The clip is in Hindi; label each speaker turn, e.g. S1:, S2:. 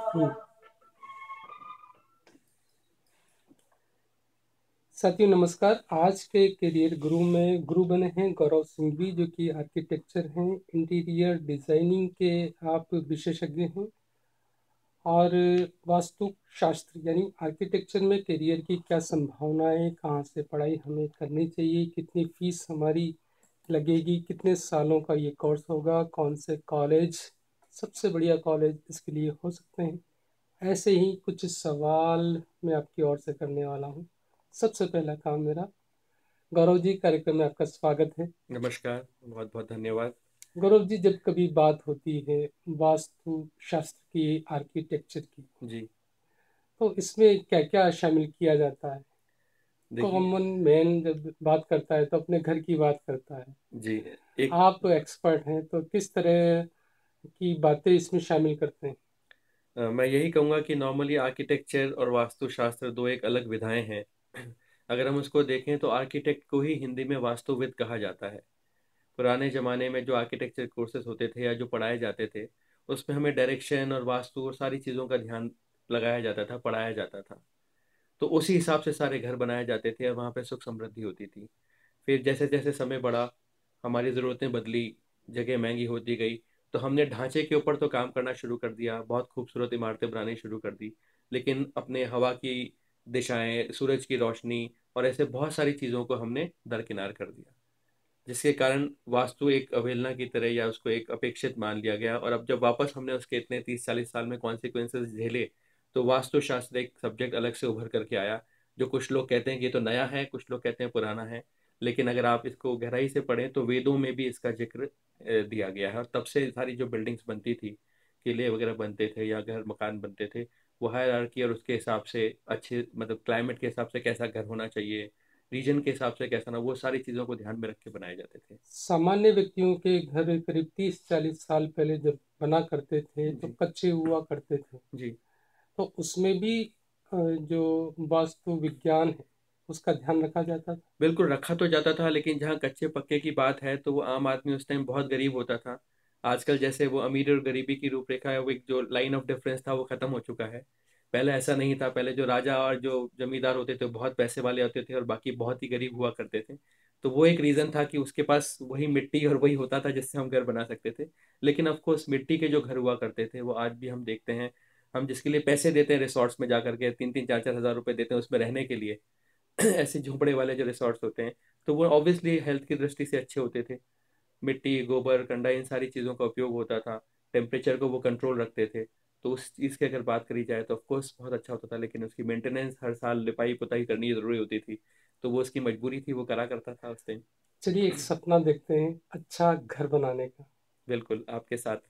S1: हम्म। साथियों नमस्कार। आज के करियर गुरु में गुरु बने हैं गौरव सिंह भी, जो कि आर्किटेक्चर हैं, इंटीरियर डिजाइनिंग के आप विशेषज्ञ हैं। और वास्तु शास्त्र यानी आर्किटेक्चर में करियर की क्या संभावनाएं, कहाँ से पढ़ाई हमें करनी चाहिए, कितनी फीस हमारी लगेगी, कितने सालों का ये कोर्स होगा, कौन से कॉलेज सबसे बढ़िया कॉलेज इसके लिए हो सकते हैं, ऐसे ही कुछ सवाल मैं आपकी ओर से करने वाला हूँ। सबसे पहला काम मेरा, गौरव जी कार्यक्रम में आपका स्वागत है।
S2: नमस्कार। बहुत बहुत धन्यवाद।
S1: गौरव जी, जब कभी बात होती है वास्तु शास्त्र की, आर्किटेक्चर की,
S2: जी।
S1: तो इसमें क्या क्या शामिल किया जाता है?
S2: देखिए।
S1: कॉमन मैन जब बात करता है तो अपने घर की बात करता है।
S2: जी। एक
S1: आप एक्सपर्ट हैं तो किस तरह की बातें इसमें शामिल करते हैं?
S2: मैं यही कहूँगा कि नॉर्मली आर्किटेक्चर और वास्तुशास्त्र दो एक अलग विधाएं हैं। अगर हम उसको देखें तो आर्किटेक्ट को ही हिंदी में वास्तुविद कहा जाता है। पुराने ज़माने में जो आर्किटेक्चर कोर्सेज होते थे या जो पढ़ाए जाते थे, उसमें हमें डायरेक्शन और वास्तु और सारी चीज़ों का ध्यान लगाया जाता था, पढ़ाया जाता था। तो उसी हिसाब से सारे घर बनाए जाते थे और वहाँ पे सुख समृद्धि होती थी। फिर जैसे जैसे समय बढ़ा, हमारी ज़रूरतें बदली, जगह महंगी होती गई, तो हमने ढांचे के ऊपर तो काम करना शुरू कर दिया, बहुत खूबसूरत इमारतें बनानी शुरू कर दी। लेकिन अपने हवा की दिशाएं, सूरज की रोशनी और ऐसे बहुत सारी चीज़ों को हमने दरकिनार कर दिया, जिसके कारण वास्तु एक अवहेलना की तरह या उसको एक अपेक्षित मान लिया गया। और अब जब वापस हमने उसके इतने 30-40 साल में कॉन्सिक्वेंसेस झेले, तो वास्तुशास्त्र एक सब्जेक्ट अलग से उभर करके आया, जो कुछ लोग कहते हैं कि ये तो नया है, कुछ लोग कहते हैं पुराना है। लेकिन अगर आप इसको गहराई से पढ़ें तो वेदों में भी इसका जिक्र दिया गया है। और तब से सारी जो बिल्डिंग्स बनती थी, किले वगैरह बनते थे या घर मकान बनते थे, वो हायरार्की और उसके हिसाब से अच्छे, मतलब क्लाइमेट के हिसाब से कैसा घर होना चाहिए, रीजन के हिसाब से कैसा ना, वो सारी चीज़ों को ध्यान में रख के बनाए जाते थे।
S1: सामान्य व्यक्तियों के घर करीब 30-40 साल पहले जब बना करते थे तो
S2: जी।
S1: कच्चे हुआ करते थे।
S2: जी।
S1: तो उसमें भी जो वास्तु विज्ञान है उसका ध्यान रखा जाता था।
S2: बिल्कुल रखा तो जाता था, लेकिन जहाँ कच्चे पक्के की बात है तो वो आम आदमी उस टाइम बहुत गरीब होता था। आजकल जैसे वो अमीर और गरीबी की रूपरेखा है, वो एक जो लाइन ऑफ डिफरेंस था वो खत्म हो चुका है। पहले ऐसा नहीं था। पहले जो राजा और जो जमींदार होते थे बहुत पैसे वाले होते थे और बाकी बहुत ही गरीब हुआ करते थे। तो वो एक रीजन था कि उसके पास वही मिट्टी और वही होता था जिससे हम घर बना सकते थे। लेकिन ऑफ कोर्स मिट्टी के जो घर हुआ करते थे वो आज भी हम देखते हैं। हम जिसके लिए पैसे देते हैं रिसोर्ट्स में जा करके 3-3 4-4 हज़ार रुपए देते हैं उसमें रहने के लिए, ऐसे झोपड़े वाले जो रिसोर्ट्स होते हैं, तो वो ऑब्वियसली हेल्थ की दृष्टि से अच्छे होते थे। मिट्टी, गोबर, कंडा, इन सारी चीज़ों का उपयोग होता था। टेम्परेचर को वो कंट्रोल रखते थे। तो उस चीज़ की अगर बात करी जाए तो ऑफकोर्स बहुत अच्छा होता था, लेकिन उसकी मेंटेनेंस हर साल लिपाई पुताई करनी जरूरी होती थी। तो वो उसकी मजबूरी थी, वो करा करता था उस टाइम।
S1: चलिए एक सपना देखते हैं अच्छा घर बनाने का।
S2: बिल्कुल आपके साथ।